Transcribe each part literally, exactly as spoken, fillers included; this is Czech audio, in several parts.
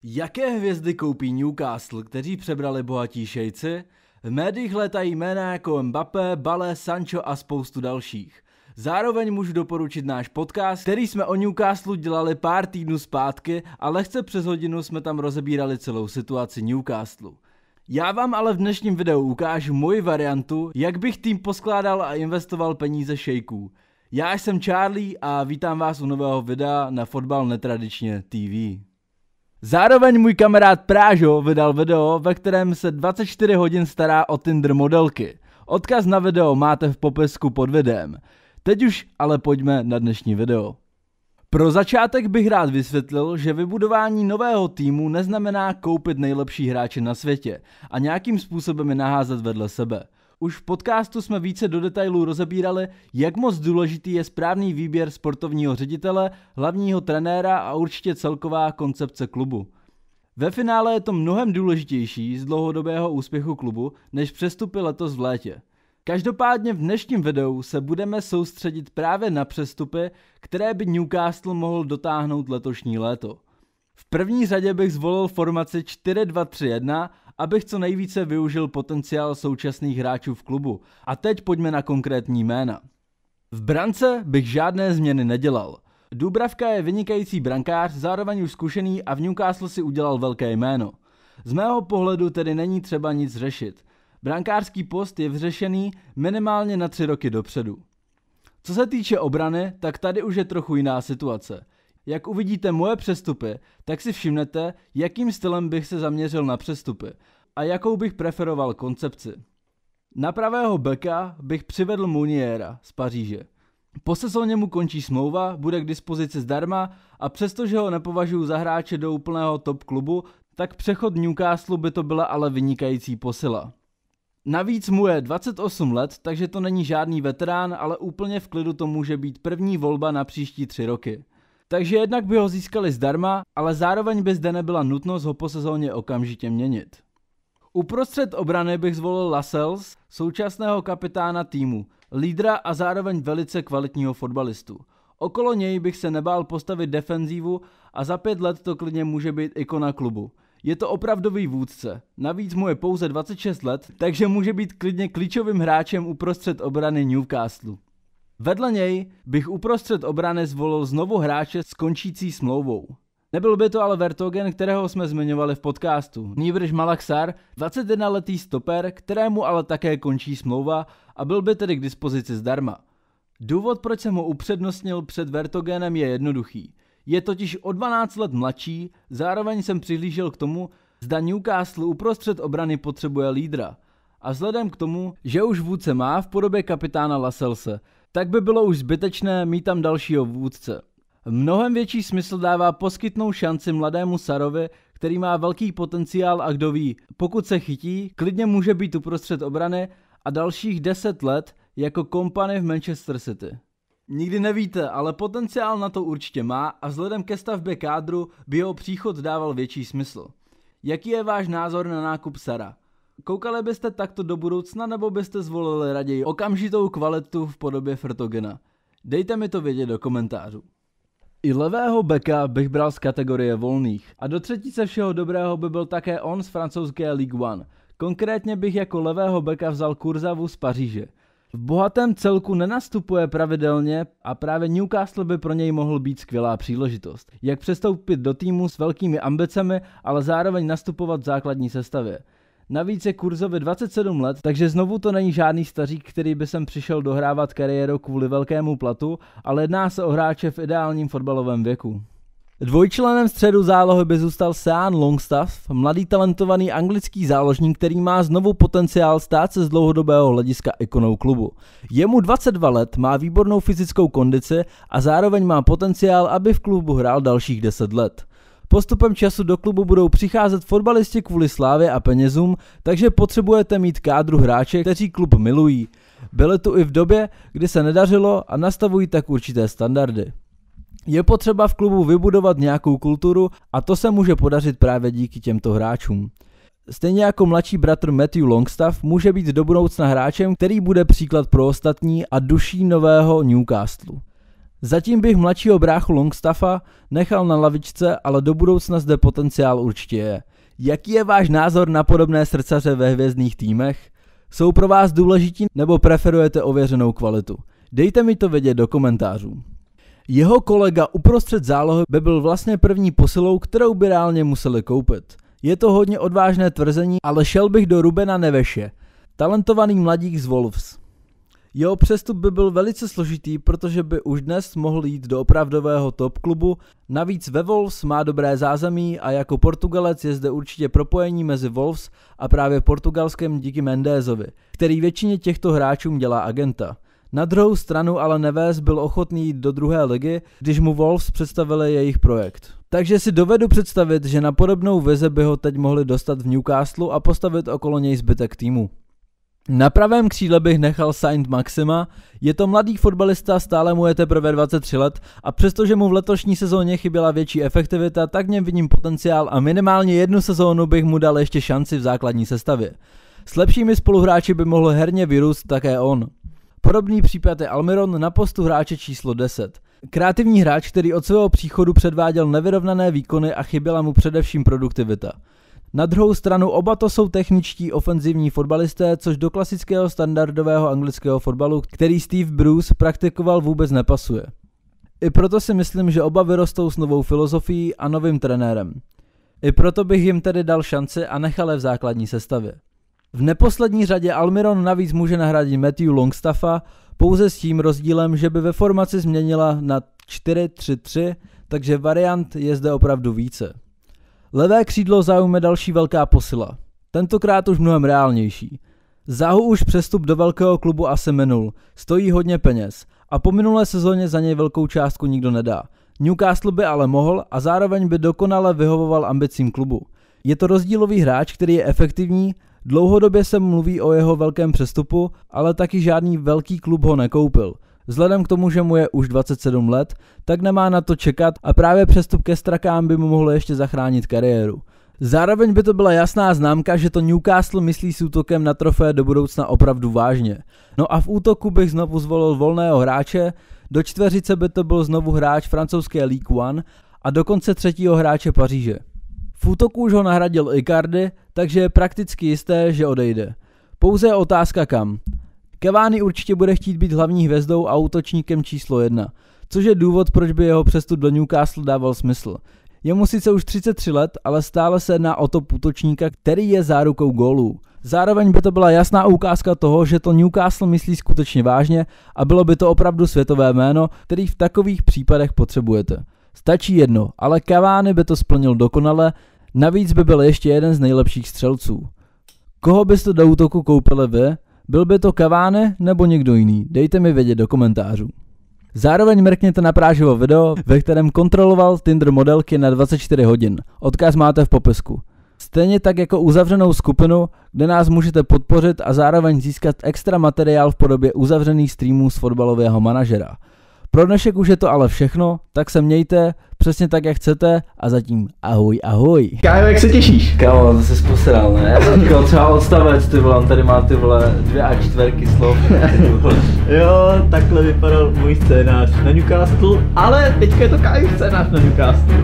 Jaké hvězdy koupí Newcastle, kteří přebrali bohatí šejci? V médiích létají jména jako Mbappé, Bale, Sancho a spoustu dalších. Zároveň můžu doporučit náš podcast, který jsme o Newcastle dělali pár týdnů zpátky a lehce přes hodinu jsme tam rozebírali celou situaci Newcastle. Já vám ale v dnešním videu ukážu moji variantu, jak bych tým poskládal a investoval peníze šejků. Já jsem Charlie a vítám vás u nového videa na Fotbal netradičně T V. Zároveň můj kamarád Prážo vydal video, ve kterém se dvacet čtyři hodin stará o Tinder modelky. Odkaz na video máte v popisku pod videem. Teď už ale pojďme na dnešní video. Pro začátek bych rád vysvětlil, že vybudování nového týmu neznamená koupit nejlepší hráče na světě a nějakým způsobem je naházet vedle sebe. Už v podcastu jsme více do detailů rozebírali, jak moc důležitý je správný výběr sportovního ředitele, hlavního trenéra a určitě celková koncepce klubu. Ve finále je to mnohem důležitější z dlouhodobého úspěchu klubu, než přestupy letos v létě. Každopádně v dnešním videu se budeme soustředit právě na přestupy, které by Newcastle mohl dotáhnout letošní léto. V první řadě bych zvolil formaci čtyři dva tři jedna, abych co nejvíce využil potenciál současných hráčů v klubu. A teď pojďme na konkrétní jména. V brance bych žádné změny nedělal. Dubravka je vynikající brankář, zároveň už zkušený a v Newcastle si udělal velké jméno. Z mého pohledu tedy není třeba nic řešit. Brankářský post je vyřešený minimálně na tři roky dopředu. Co se týče obrany, tak tady už je trochu jiná situace. Jak uvidíte moje přestupy, tak si všimnete, jakým stylem bych se zaměřil na přestupy a jakou bych preferoval koncepci. Na pravého beka bych přivedl Mouniera z Paříže. Po sezóně mu končí smlouva, bude k dispozici zdarma a přestože ho nepovažuji za hráče do úplného top klubu, tak přechod Newcastle by to byla ale vynikající posila. Navíc mu je dvacet osm let, takže to není žádný veterán, ale úplně v klidu to může být první volba na příští tři roky. Takže jednak by ho získali zdarma, ale zároveň by zde nebyla nutnost ho po sezóně okamžitě měnit. Uprostřed obrany bych zvolil Lascelles, současného kapitána týmu, lídra a zároveň velice kvalitního fotbalistu. Okolo něj bych se nebál postavit defenzívu a za pět let to klidně může být ikona klubu. Je to opravdový vůdce, navíc mu je pouze dvacet šest let, takže může být klidně klíčovým hráčem uprostřed obrany Newcastle. Vedle něj bych uprostřed obrany zvolil znovu hráče s končící smlouvou. Nebyl by to ale Vertonghen, kterého jsme zmiňovali v podcastu, nýbrž Malang Sarr, dvacetijednoletý stoper, kterému ale také končí smlouva a byl by tedy k dispozici zdarma. Důvod, proč jsem ho upřednostnil před Vertonghenem, je jednoduchý. Je totiž o dvanáct let mladší, zároveň jsem přihlížel k tomu, zda Newcastle uprostřed obrany potřebuje lídra. A vzhledem k tomu, že už vůdce má v podobě kapitána Lascellese, tak by bylo už zbytečné mít tam dalšího vůdce. Mnohem větší smysl dává poskytnout šanci mladému Sarrovi, který má velký potenciál a kdo ví, pokud se chytí, klidně může být uprostřed obrany a dalších deset let jako Kompany v Manchester City. Nikdy nevíte, ale potenciál na to určitě má a vzhledem ke stavbě kádru by jeho příchod dával větší smysl. Jaký je váš názor na nákup Sarra? Koukali byste takto do budoucna nebo byste zvolili raději okamžitou kvalitu v podobě Vertonghena? Dejte mi to vědět do komentářů. I levého beka bych bral z kategorie volných a do třetice všeho dobrého by byl také on z francouzské Ligue jedna. Konkrétně bych jako levého beka vzal Kurzavu z Paříže. V bohatém celku nenastupuje pravidelně a právě Newcastle by pro něj mohl být skvělá příležitost. Jak přestoupit do týmu s velkými ambicemi, ale zároveň nastupovat v základní sestavě. Navíc je Kurzovi dvacet sedm let, takže znovu to není žádný stařík, který by sem přišel dohrávat kariéru kvůli velkému platu, ale jedná se o hráče v ideálním fotbalovém věku. Dvojčlenem středu zálohy by zůstal Sean Longstaff, mladý talentovaný anglický záložník, který má znovu potenciál stát se z dlouhodobého hlediska ikonou klubu. Je mu dvacet dva let, má výbornou fyzickou kondici a zároveň má potenciál, aby v klubu hrál dalších deset let. Postupem času do klubu budou přicházet fotbalisti kvůli slávě a penězům, takže potřebujete mít kádru hráče, kteří klub milují. Byli tu i v době, kdy se nedařilo a nastavují tak určité standardy. Je potřeba v klubu vybudovat nějakou kulturu a to se může podařit právě díky těmto hráčům. Stejně jako mladší bratr Matthew Longstaff může být do budoucna hráčem, který bude příklad pro ostatní a duší nového Newcastle. Zatím bych mladšího bráchu Longstaffa nechal na lavičce, ale do budoucna zde potenciál určitě je. Jaký je váš názor na podobné srdcaře ve hvězdných týmech? Jsou pro vás důležití nebo preferujete ověřenou kvalitu? Dejte mi to vědět do komentářů. Jeho kolega uprostřed zálohy by byl vlastně první posilou, kterou by reálně museli koupit. Je to hodně odvážné tvrzení, ale šel bych do Rubena Neveše, talentovaný mladík z Wolves. Jeho přestup by byl velice složitý, protože by už dnes mohl jít do opravdového top klubu, navíc ve Wolves má dobré zázemí a jako Portugalec je zde určitě propojení mezi Wolves a právě Portugalském díky Mendézovi, který většině těchto hráčům dělá agenta. Na druhou stranu ale Neves byl ochotný jít do druhé ligy, když mu Wolves představili jejich projekt. Takže si dovedu představit, že na podobnou vizi by ho teď mohli dostat v Newcastlu a postavit okolo něj zbytek týmu. Na pravém křídle bych nechal Saint Maxima, je to mladý fotbalista, stále mu je teprve dvacet tři let a přestože mu v letošní sezóně chyběla větší efektivita, tak v něm vidím potenciál a minimálně jednu sezónu bych mu dal ještě šanci v základní sestavě. S lepšími spoluhráči by mohl herně vyrůst také on. Podobný případ je Almiron na postu hráče číslo deset. Kreativní hráč, který od svého příchodu předváděl nevyrovnané výkony a chyběla mu především produktivita. Na druhou stranu oba to jsou techničtí ofenzivní fotbalisté, což do klasického standardového anglického fotbalu, který Steve Bruce praktikoval, vůbec nepasuje. I proto si myslím, že oba vyrostou s novou filozofií a novým trenérem. I proto bych jim tedy dal šanci a nechal je v základní sestavě. V neposlední řadě Almiron navíc může nahradit Matthew Longstaffa, pouze s tím rozdílem, že by ve formaci změnila na čtyři tři tři, takže variant je zde opravdu více. Levé křídlo zaujme další velká posila, tentokrát už mnohem reálnější. Zahu už přestup do velkého klubu asi minul, stojí hodně peněz a po minulé sezóně za něj velkou částku nikdo nedá. Newcastle by ale mohl a zároveň by dokonale vyhovoval ambicím klubu. Je to rozdílový hráč, který je efektivní, dlouhodobě se mluví o jeho velkém přestupu, ale taky žádný velký klub ho nekoupil. Vzhledem k tomu, že mu je už dvacet sedm let, tak nemá na to čekat a právě přestup ke Strakám by mu mohl ještě zachránit kariéru. Zároveň by to byla jasná známka, že to Newcastle myslí s útokem na trofé do budoucna opravdu vážně. No a v útoku bych znovu zvolil volného hráče, do čtveřice by to byl znovu hráč francouzské Ligue jedna a dokonce třetího hráče Paříže. V útoku už ho nahradil Icardi, takže je prakticky jisté, že odejde. Pouze je otázka kam. Cavani určitě bude chtít být hlavní hvězdou a útočníkem číslo jedna, což je důvod, proč by jeho přestup do Newcastle dával smysl. Je mu sice už třicet tři let, ale stále se jedná o top útočníka, který je zárukou gólů. Zároveň by to byla jasná ukázka toho, že to Newcastle myslí skutečně vážně a bylo by to opravdu světové jméno, který v takových případech potřebujete. Stačí jedno, ale Cavani by to splnil dokonale, navíc by byl ještě jeden z nejlepších střelců. Koho byste do útoku koupili vy? Byl by to Cavani nebo někdo jiný? Dejte mi vědět do komentářů. Zároveň mrkněte na Prážovo video, ve kterém kontroloval Tinder modelky na dvacet čtyři hodin. Odkaz máte v popisku. Stejně tak jako uzavřenou skupinu, kde nás můžete podpořit a zároveň získat extra materiál v podobě uzavřených streamů z fotbalového manažera. Pro dnešek už je to ale všechno, tak se mějte přesně tak, jak chcete a zatím ahoj, ahoj. Kájo, jak se těšíš? Kámo, to jsi posral, ne? Já jsem říkal třeba odstavec, ty vole, on tady má ty vole dvě a čtverky slov. Jo, takhle vypadal můj scénář na Newcastle, ale teďka je to Kájo scénář na Newcastle.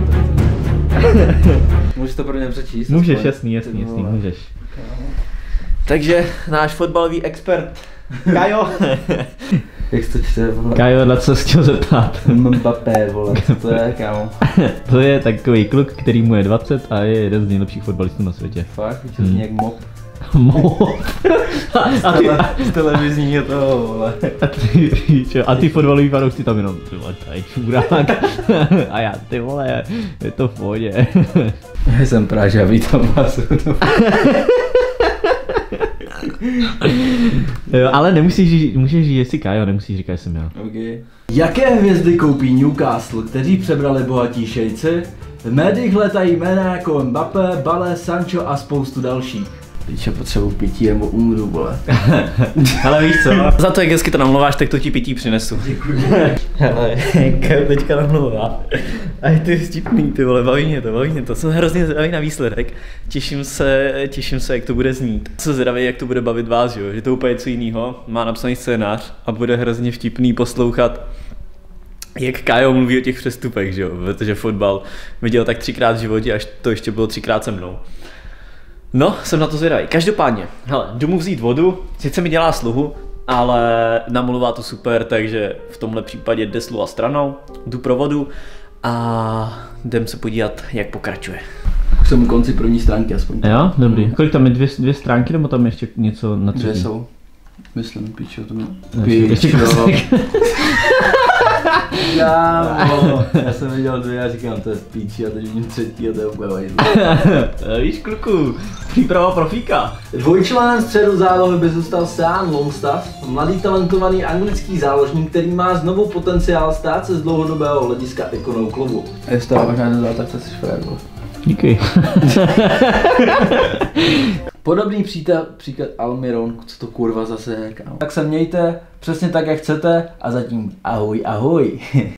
Můžeš to pro mě přečíst? Můžeš, jasný, jasný, jasný, můžeš. Takže náš fotbalový expert Kájo. Jak to čte, vole? Kájo, na co jsi chtěl zeptat? Mbappé, vole, co to je, kámo? To je takový kluk, který mu je dvacet a je jeden z nejlepších fotbalistů na světě. Fakt? Víš, hmm. Jak mop? Mop? A ty z televizního toho, vole. A ty, čo? A ty fotbalový fanoušci tam jenom, ty vole, tady čurák. A já, ty vole, je to v pohodě. Já jsem Praža, vítám vás. Jo, ale nemusíš, můžeš říct, jestli Kájo, nemusíš říkat, že jsem já. Okay. Jaké hvězdy koupí Newcastle, kteří přebrali bohatí šejci? V médiích letají jména jako Mbappé, Bale, Sancho a spoustu dalších. Teď já potřebuji pití nebo umřu, vole. Ale víš co, za to, jak hezky to namluváš, tak to ti pití přinesu. Děkuji. Ale Kájo teďka namluvá. A je to vtipný, ty vole, baví mě to, baví mě to, jsem hrozně zvědavý na výsledek. Těším se, těším se, jak to bude znít. Jsem zvědavý, jak to bude bavit vás, jo? Že to úplně něco jiného, má napsaný scénář a bude hrozně vtipný poslouchat jak Kájo mluví o těch přestupech, že jo, protože fotbal viděl tak třikrát v životě, až to ještě bylo třikrát se mnou. No, jsem na to zvědavý. Každopádně, hele, jdu mu vzít vodu, sice mi dělá sluhu, ale namluvá to super, takže v tomhle případě jde sluha stranou, jdu pro vodu a jdem se podívat, jak pokračuje. Už jsem u konci první stránky aspoň. Jo, dobrý. Kolik tam je, dvě, dvě stránky, nebo tam ještě něco na třetí? Dvě jsou. Myslím, pičo, to mi... Pičo. Kámo, já jsem viděl dvě a říkám, to je píči a teď vidím třetí a to je úplně vajzl. Víš, kluku, příprava profíka. Dvojčlenem středu zálohy by zůstal Sean Longstaff, mladý talentovaný anglický záložník, který má znovu potenciál stát se z dlouhodobého hlediska ikonou klubu. A jestli to možná nedal, tak to jsi frér. Díky. Podobný příklad, příklad Almiron, co to kurva zase je, kámo. Tak se mějte přesně tak, jak chcete a zatím ahoj, ahoj.